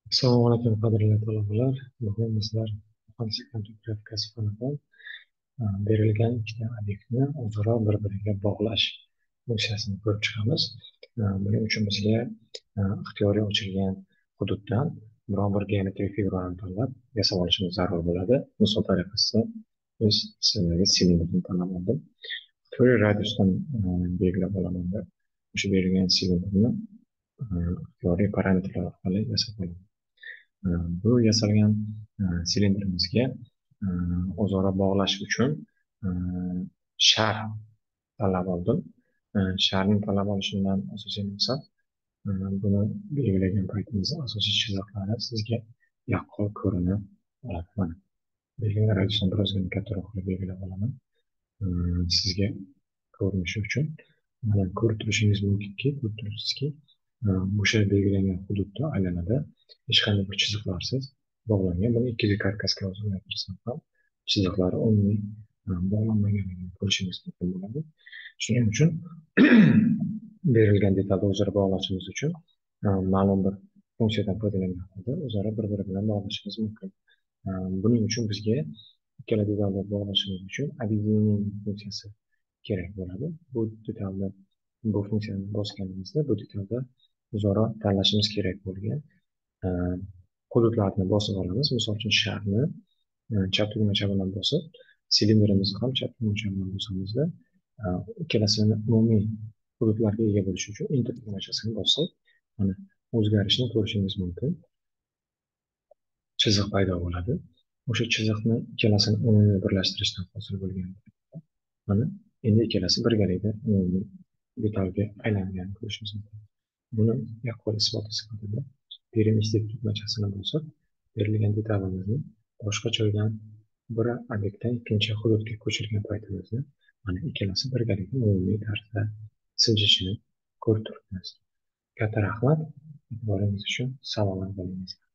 Assalomu alaykum, qadrli talabalar. Bugun bizlar muhandislik grafikasi fanidan berilgan ikkita obyektni o'zaro bir-biriga bog'lash funksiyasini ko'rib chiqamiz. Buning uchun bizga ixtiyoriy ochilgan hududdan biron bir geometrik figurani tanlab yasab olishimiz zarur bo'ladi. Misol tariqasida biz silindrni tanlab oldim. Ixtiyoriy radiusdan belgilab olaman deb o'sha berilgan silindrni ixtiyoriy parametrlar orqali yasab olaman. Bu yasalgan silindrimizga o'zaro bog'lash uchun shar tanlab oldim. Sharni tanlab olishimdan asosiy maqsad buni belgilagan paytimizda asosiy chiziqlari sizga yaqqol ko'rinib oladi. Mana belgilagan radiusdan birozgina kattaroq qilib belgilab olaman. Sizga ko'rinishi uchun mana ko'rib turishingiz mumkinki, o'sha belgilangan hududda aylanada hech qanday bir chiziqlarsiz bog'langan. Buni ikki karkasga o'zgartirsam ham chiziqlari umumiy bog'lanmaganligini ko'rishingiz mumkin bo'ladi. Shuning uchun berilgan detalni o'zaro bog'lashimiz uchun ma'lum bir funksiyadan foydalangan holda o'zaro bir-biri bilan bog'lashimiz mumkin. Buning uchun bizga ikkala detalni bog'lashimiz uchun объединение funksiyasi kerak bo'ladi. Bu funksiyani bosganimizda bu detalda o'zaro tanlashimiz kerak bo'lgan hududlarni bosib olamiz. Misol uchun sharni chap tugmacha bilan bosib, silindrimizni ham chap tugmacha bilan bosamizda ikkalasini umumiy hududlarga ega bo'lishi uchun enter tugmachasini bosib, mana o'zgarishni ko'rishingiz mumkin. Chiziq paydo bo'ladi. O'sha chiziqni ikkalasini umumiy birlashtirishdan hosil bo'lgan. Mana endi ikkalasi birgalikda umumiy detalga aylanganini ko'rishimiz mumkin. Buni yaqqol isboti sifatida perimetrik tugmachasini bosib, berilgan detalimizni boshqa joydan bir obyektdan ikkinchi hududga ko'chirgan paytimizda mana ikkalasi birgalikda umumiy tarzda siljishini ko'rib turibmiz. Katta rahmat, e'tiboringiz uchun salomat bo'linglar.